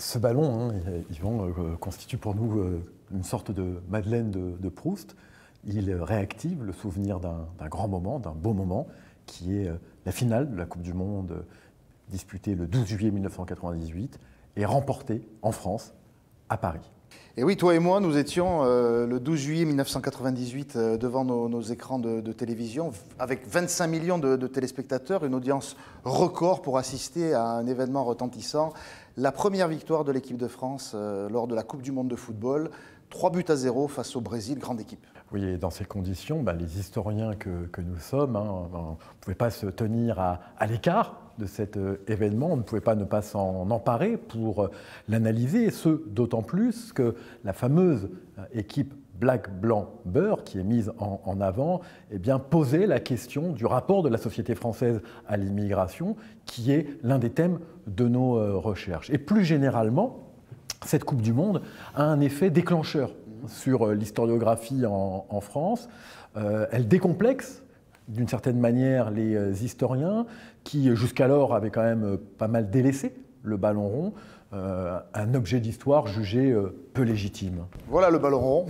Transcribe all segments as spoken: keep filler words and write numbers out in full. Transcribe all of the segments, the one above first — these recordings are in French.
Ce ballon, hein, Yvan, euh, constitue pour nous euh, une sorte de Madeleine de, de Proust. Il réactive le souvenir d'un grand moment, d'un beau moment, qui est euh, la finale de la Coupe du Monde euh, disputée le douze juillet mille neuf cent quatre-vingt-dix-huit et remportée en France, à Paris. Et oui, toi et moi, nous étions euh, le douze juillet mille neuf cent quatre-vingt-dix-huit euh, devant nos, nos écrans de, de télévision, avec vingt-cinq millions de, de téléspectateurs, une audience record pour assister à un événement retentissant. La première victoire de l'équipe de France euh, lors de la Coupe du Monde de football, trois buts à zéro face au Brésil, grande équipe. Oui, et dans ces conditions, ben, les historiens que, que nous sommes, hein, ben, on ne pouvait pas se tenir à, à l'écart de cet euh, événement, on ne pouvait pas ne pas s'en emparer pour euh, l'analyser, et ce, d'autant plus que la fameuse euh, équipe Black, Blanc, Beurre, qui est mise en, en avant, eh bien, posait la question du rapport de la société française à l'immigration, qui est l'un des thèmes de nos euh, recherches. Et plus généralement, cette Coupe du Monde a un effet déclencheur sur euh, l'historiographie en, en France. Euh, elle décomplexe d'une certaine manière les euh, historiens qui jusqu'alors avaient quand même euh, pas mal délaissé le ballon rond, euh, un objet d'histoire jugé euh, peu légitime. Voilà le ballon rond.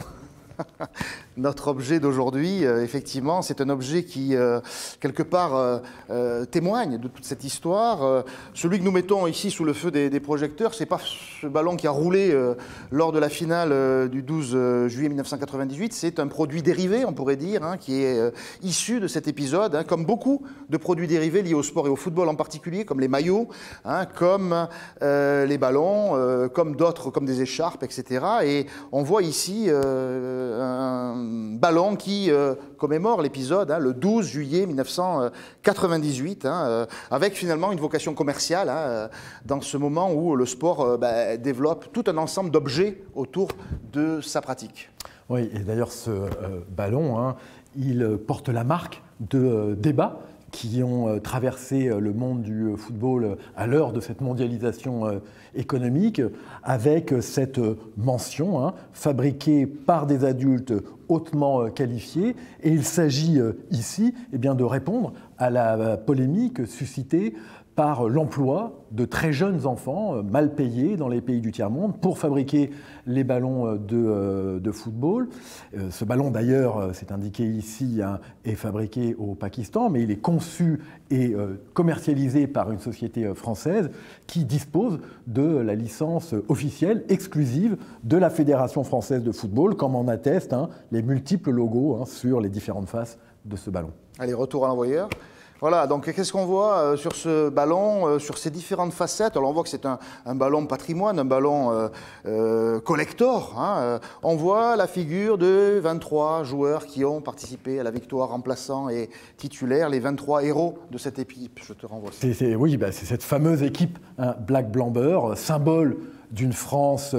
Notre objet d'aujourd'hui, euh, effectivement, c'est un objet qui, euh, quelque part, euh, euh, témoigne de toute cette histoire. Euh, celui que nous mettons ici sous le feu des, des projecteurs, c'est pas ce ballon qui a roulé euh, lors de la finale euh, du douze juillet mille neuf cent quatre-vingt-dix-huit. C'est un produit dérivé, on pourrait dire, hein, qui est euh, issu de cet épisode, hein, comme beaucoup de produits dérivés liés au sport et au football en particulier, comme les maillots, hein, comme euh, les ballons, euh, comme d'autres, comme des écharpes, et cetera. Et on voit ici euh, un ballon qui euh, commémore l'épisode, hein, le douze juillet mille neuf cent quatre-vingt-dix-huit, hein, euh, avec finalement une vocation commerciale, hein, euh, dans ce moment où le sport euh, bah, développe tout un ensemble d'objets autour de sa pratique. Oui, et d'ailleurs ce euh, ballon, hein, il porte la marque de euh, débats qui ont euh, traversé euh, le monde du euh, football euh, à l'heure de cette mondialisation euh, économique, avec euh, cette euh, mention, hein, fabriquée par des adultes hautement euh, qualifiés. Et il s'agit euh, ici eh bien, de répondre à la euh, polémique suscitée par l'emploi de très jeunes enfants euh, mal payés dans les pays du tiers-monde pour fabriquer les ballons euh, de, euh, de football. Euh, ce ballon d'ailleurs, euh, c'est indiqué ici, hein, est fabriqué au Pakistan, mais il est conçu et euh, commercialisé par une société euh, française qui dispose de la licence officielle exclusive de la Fédération française de football, comme en attestent hein, les multiples logos hein, sur les différentes faces de ce ballon. Allez, retour à l'envoyeur. Voilà, donc qu'est-ce qu'on voit euh, sur ce ballon, euh, sur ces différentes facettes? Alors on voit que c'est un, un ballon patrimoine, un ballon euh, euh, collector. Hein, euh, on voit la figure de vingt-trois joueurs qui ont participé à la victoire, remplaçants et titulaires, les vingt-trois héros de cette équipe. Je te renvoie. C'est, c'est, oui, bah, c'est cette fameuse équipe hein, Black, Blanc, Beurre, symbole d'une France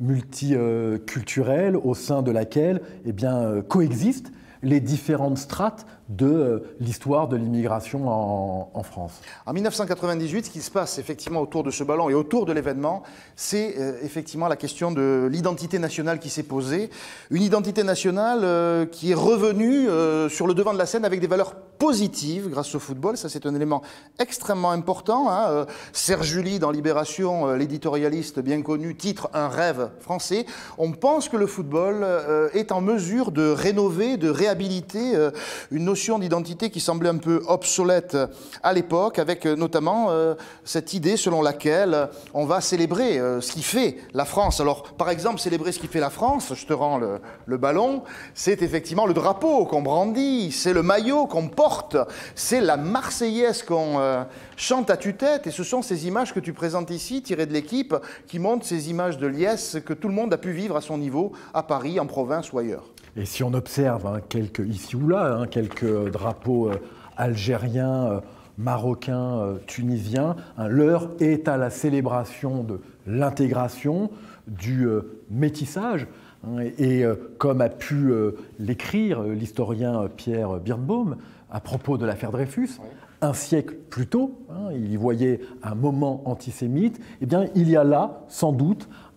multiculturelle au sein de laquelle eh bien, euh, coexistent les différentes strates de euh, l'histoire de l'immigration en, en France. En mille neuf cent quatre-vingt-dix-huit, ce qui se passe effectivement autour de ce ballon et autour de l'événement, c'est euh, effectivement la question de l'identité nationale qui s'est posée. Une identité nationale euh, qui est revenue euh, sur le devant de la scène avec des valeurs positives grâce au football. Ça, c'est un élément extrêmement important. Hein. Euh, Serge July, dans Libération, euh, l'éditorialiste bien connu, titre « Un rêve français ». On pense que le football euh, est en mesure de rénover, de réhabiliter euh, une notion d'identité qui semblait un peu obsolète à l'époque, avec notamment euh, cette idée selon laquelle on va célébrer euh, ce qui fait la France. Alors, par exemple, célébrer ce qui fait la France, je te rends le, le ballon, c'est effectivement le drapeau qu'on brandit, c'est le maillot qu'on porte, c'est la Marseillaise qu'on euh, chante à tue-tête, et ce sont ces images que tu présentes ici, tirées de l'équipe, qui montrent ces images de liesse que tout le monde a pu vivre à son niveau, à Paris, en province ou ailleurs. Et si on observe hein, quelques, ici ou là hein, quelques drapeaux euh, algériens, euh, marocains, euh, tunisiens, hein, l'heure est à la célébration de l'intégration, du euh, métissage. Hein, et et euh, comme a pu euh, l'écrire euh, l'historien Pierre Birnbaum à propos de l'affaire Dreyfus, oui. Un siècle plus tôt, hein, il y voyait un moment antisémite, eh bien, il y a là sans doute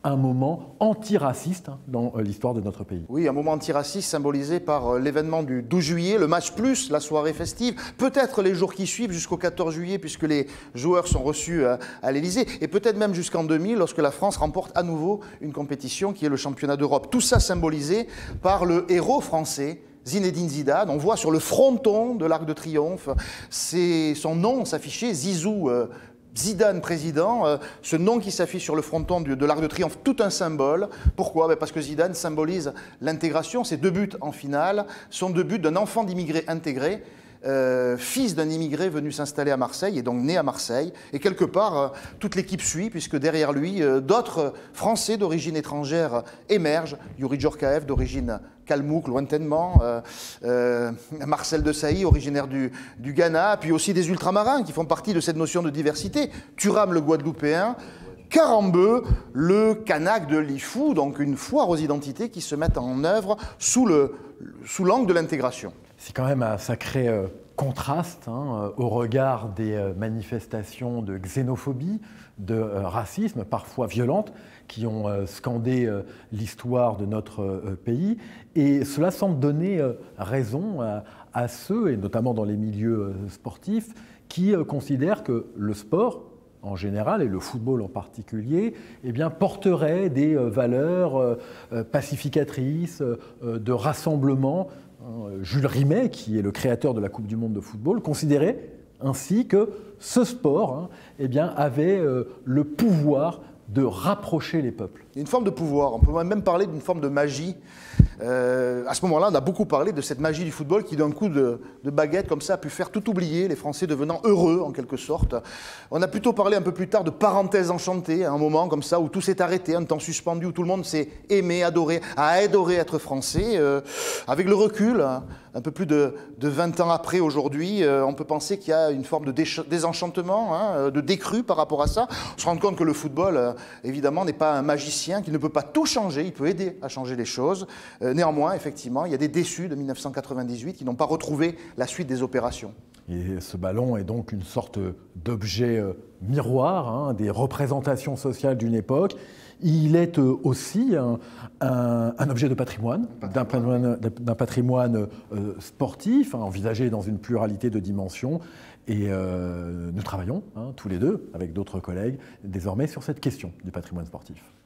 un moment antiraciste hein, dans l'histoire de notre pays. Oui, un moment antiraciste symbolisé par l'événement du douze juillet, le match plus la soirée festive, peut-être les jours qui suivent jusqu'au quatorze juillet puisque les joueurs sont reçus à l'Élysée, et peut-être même jusqu'en deux mille lorsque la France remporte à nouveau une compétition qui est le championnat d'Europe. Tout ça symbolisé par le héros français, Zinedine Zidane. On voit sur le fronton de l'Arc de Triomphe, c'est son nom s'affichait, Zizou, euh, Zidane président, euh, ce nom qui s'affiche sur le fronton de, de l'Arc de Triomphe, tout un symbole. Pourquoi? Ben parce que Zidane symbolise l'intégration. Ses deux buts en finale sont deux buts d'un enfant d'immigré intégré, euh, fils d'un immigré venu s'installer à Marseille et donc né à Marseille. Et quelque part, euh, toute l'équipe suit puisque derrière lui, euh, d'autres Français d'origine étrangère émergent. Youri Djorkaeff d'origine Kalmouk, lointainement, euh, euh, Marcel Desailly, originaire du, du Ghana, puis aussi des ultramarins qui font partie de cette notion de diversité. Thuram, le Guadeloupéen, Karambeu, le Kanak de Lifou, donc une foire aux identités qui se mettent en œuvre sous le, sous l'angle de l'intégration. C'est quand même un sacré euh, contraste hein, au regard des euh, manifestations de xénophobie, de euh, racisme, parfois violentes, qui ont euh, scandé euh, l'histoire de notre euh, pays. Et cela semble donner euh, raison à, à ceux, et notamment dans les milieux euh, sportifs, qui euh, considèrent que le sport, en général, et le football en particulier, eh bien, porterait des euh, valeurs euh, pacificatrices, euh, de rassemblement. Jules Rimet, qui est le créateur de la Coupe du monde de football, considérait ainsi que ce sport hein, eh bien, avait euh, le pouvoir de rapprocher les peuples. Une forme de pouvoir, on peut même parler d'une forme de magie. Euh, à ce moment-là, on a beaucoup parlé de cette magie du football qui, d'un coup de, de baguette comme ça, a pu faire tout oublier, les Français devenant heureux en quelque sorte. On a plutôt parlé un peu plus tard de parenthèse enchantée, un moment comme ça où tout s'est arrêté, un temps suspendu, où tout le monde s'est aimé, adoré, a adoré être français. Euh, avec le recul, un peu plus de, de vingt ans après aujourd'hui, euh, on peut penser qu'il y a une forme de désenchantement, hein, de décrue par rapport à ça. On se rend compte que le football, euh, évidemment, n'est pas un magicien, qu'il ne peut pas tout changer, il peut aider à changer les choses. Euh, néanmoins, effectivement, il y a des déçus de mille neuf cent quatre-vingt-dix-huit qui n'ont pas retrouvé la suite des opérations. Et ce ballon est donc une sorte d'objet euh, miroir, hein, des représentations sociales d'une époque. Il est euh, aussi un, un, un objet de patrimoine, d'un patrimoine, d'un patrimoine euh, sportif, hein, envisagé dans une pluralité de dimensions. Et euh, nous travaillons hein, tous les deux, avec d'autres collègues, désormais sur cette question du patrimoine sportif.